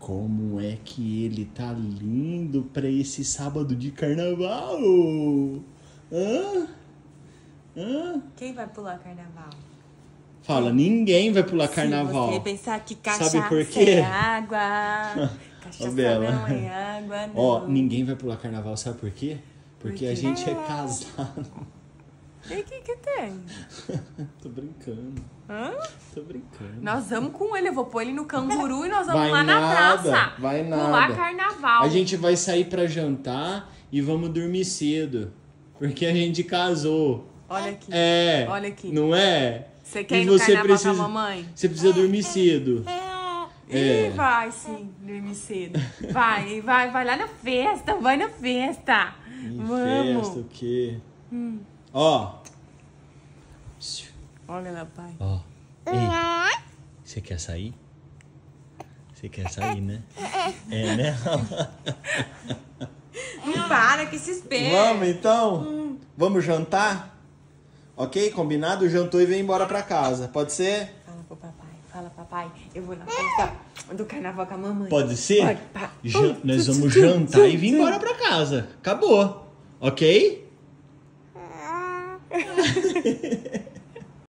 como é que ele tá lindo pra esse sábado de carnaval. Hã? Quem vai pular carnaval? Fala, ninguém vai pular carnaval. Se você pensar que cachaça Sabe por quê? é água, cachaça Bela. não é água, não. Ó, ninguém vai pular carnaval, sabe por quê? Porque Por a quê? gente é casado. E o que tem? Tô brincando. Hã? Tô brincando. Nós vamos com ele, eu vou pôr ele no canguru e nós vamos Vai lá na nada, praça. vai nada. Pular carnaval. A gente vai sair pra jantar e vamos dormir cedo. Porque a gente casou. Olha aqui. É. Olha aqui. Não é? Você quer E ir no você carnaval precisa, com a mamãe? Você precisa dormir cedo. Ih, vai sim, dormir cedo. Vai lá na festa, vai na festa. Vamos. Festa, o quê? Ó. Olha lá, pai. Ó. Ei. Você quer sair? Você quer sair, né? É, né? Para que se espera. Vamos então? Vamos jantar? Ok? Combinado? Jantou e vem embora pra casa. Pode ser? Fala pro papai, fala papai, eu vou na festa do carnaval com a mamãe. Pode ser? Pode, pá. Nós vamos jantar e vir embora pra casa. Acabou. Ok?